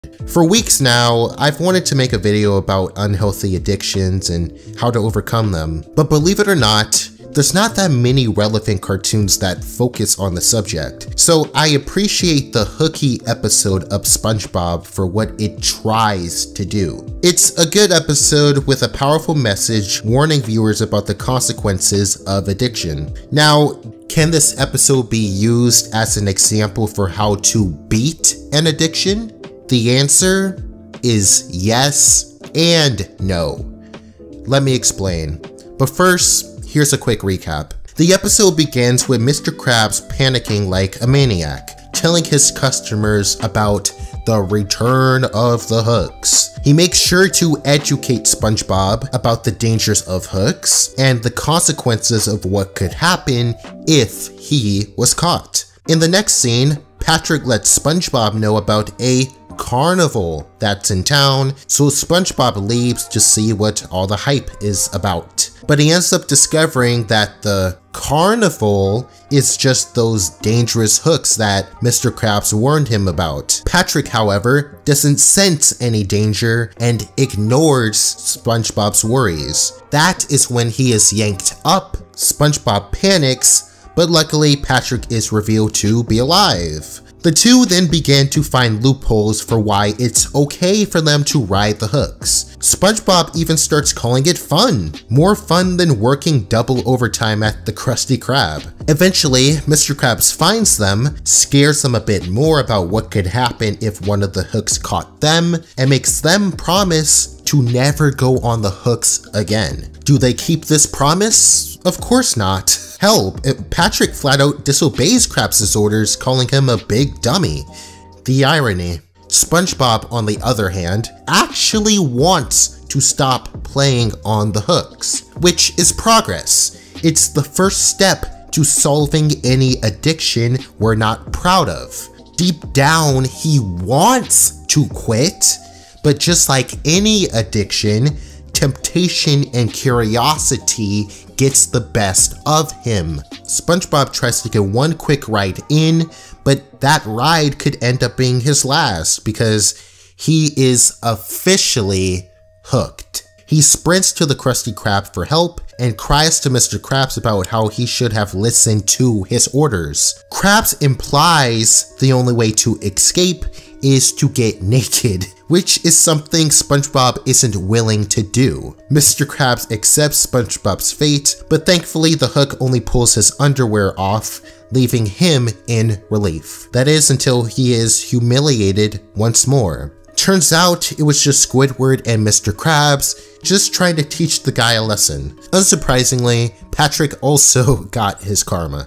For weeks now, I've wanted to make a video about unhealthy addictions and how to overcome them, but believe it or not, there's not that many relevant cartoons that focus on the subject. So I appreciate the hooky episode of SpongeBob for what it tries to do. It's a good episode with a powerful message warning viewers about the consequences of addiction. Now, can this episode be used as an example for how to beat an addiction? The answer is yes and no. Let me explain. But first, here's a quick recap. The episode begins with Mr. Krabs panicking like a maniac, telling his customers about the return of the hooks. He makes sure to educate SpongeBob about the dangers of hooks and the consequences of what could happen if he was caught. In the next scene, Patrick lets SpongeBob know about a carnival that's in town, so SpongeBob leaves to see what all the hype is about. But he ends up discovering that the carnival is just those dangerous hooks that Mr. Krabs warned him about. Patrick, however, doesn't sense any danger and ignores SpongeBob's worries. That is when he is yanked up. SpongeBob panics, but luckily Patrick is revealed to be alive. The two then began to find loopholes for why it's okay for them to ride the hooks. SpongeBob even starts calling it fun, more fun than working double overtime at the Krusty Krab. Eventually, Mr. Krabs finds them, scares them a bit more about what could happen if one of the hooks caught them, and makes them promise to never go on the hooks again. Do they keep this promise? Of course not. Hell, Patrick flat out disobeys Krabs' orders, calling him a big dummy. The irony. SpongeBob, on the other hand, actually wants to stop playing on the hooks, which is progress. It's the first step to solving any addiction we're not proud of. Deep down, he wants to quit, but just like any addiction, temptation and curiosity gets the best of him. SpongeBob tries to get one quick ride in, but that ride could end up being his last because he is officially hooked. He sprints to the Krusty Krab for help and cries to Mr. Krabs about how he should have listened to his orders. Krabs implies the only way to escape is to get naked, which is something SpongeBob isn't willing to do. Mr. Krabs accepts SpongeBob's fate, but thankfully the hook only pulls his underwear off, leaving him in relief. That is until he is humiliated once more. Turns out it was just Squidward and Mr. Krabs just trying to teach the guy a lesson. Unsurprisingly, Patrick also got his karma.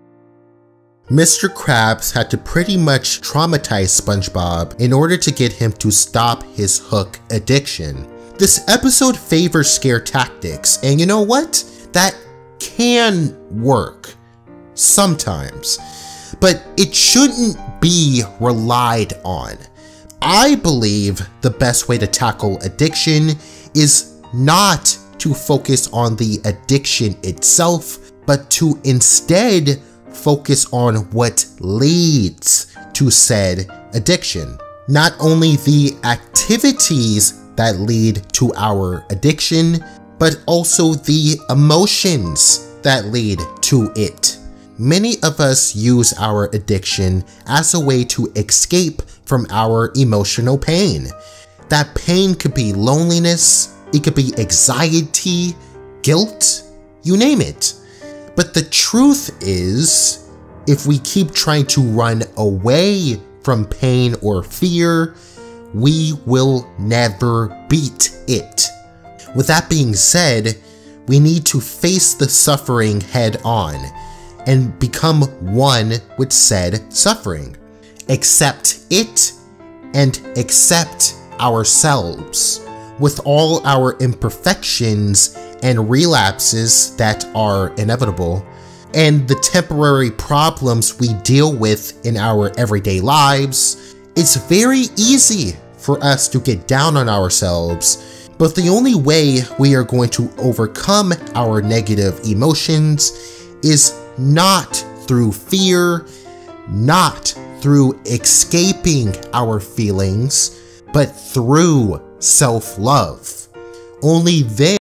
Mr. Krabs had to pretty much traumatize SpongeBob in order to get him to stop his hook addiction. This episode favors scare tactics, and you know what? That can work sometimes, but it shouldn't be relied on. I believe the best way to tackle addiction is not to focus on the addiction itself, but to instead focus on what leads to said addiction. Not only the activities that lead to our addiction, but also the emotions that lead to it. Many of us use our addiction as a way to escape from our emotional pain. That pain could be loneliness, it could be anxiety, guilt, you name it. But the truth is, if we keep trying to run away from pain or fear, we will never beat it. With that being said, we need to face the suffering head on and become one with said suffering. Accept it and accept ourselves with all our imperfections and relapses that are inevitable, and the temporary problems we deal with in our everyday lives. It's very easy for us to get down on ourselves, but the only way we are going to overcome our negative emotions is not through fear, not through escaping our feelings, but through self-love. Only then